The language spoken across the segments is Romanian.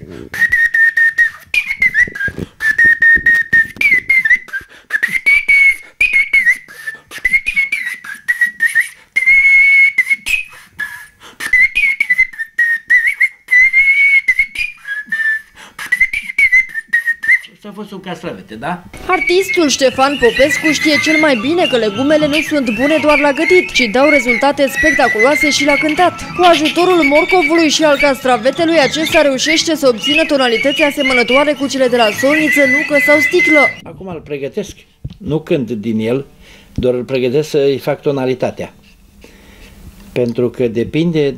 A fost un castravete, da? Artistul Ștefan Popescu știe cel mai bine că legumele nu sunt bune doar la gătit, ci dau rezultate spectaculoase și la cântat. Cu ajutorul morcovului și al castravetelui, acesta reușește să obțină tonalități asemănătoare cu cele de la solniță, nucă sau sticlă. Acum îl pregătesc, nu cânt din el, doar îl pregătesc să-i fac tonalitatea. Pentru că depinde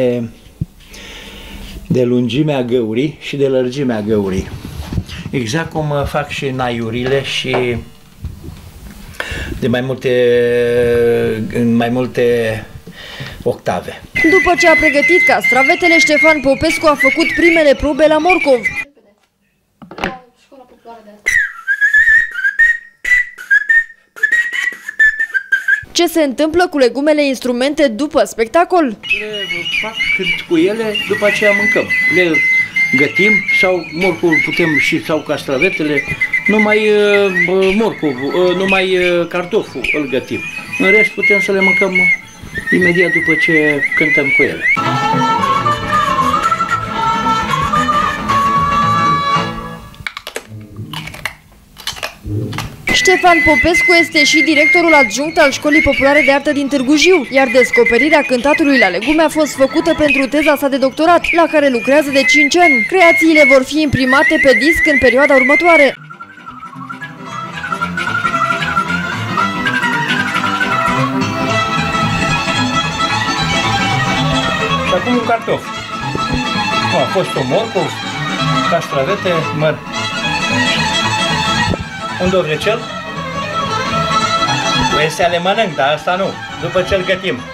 de lungimea găurii și de lărgimea găurii. Exact cum fac și naiurile și de mai multe octave. După ce a pregătit castravetele, Ștefan Popescu a făcut primele probe la morcov. Ce se întâmplă cu legumele instrumente după spectacol? Le fac cânt cu ele, după aceea mâncăm. Le gătim sau morcovul putem și sau castravetele, numai morcovul, numai cartoful îl gătim. În rest putem să le mâncăm imediat după ce cântăm cu ele. Ștefan Popescu este și directorul adjunct al Școlii Populare de Artă din Târgu Jiu, iar descoperirea cântatului la legume a fost făcută pentru teza sa de doctorat, la care lucrează de 5 ani. Creațiile vor fi imprimate pe disc în perioada următoare. Și acum un cartof. A fost un morcov, castravete, măr. Un dovlecel? Este ale mănânc, dar asta nu, după ce îl gătim.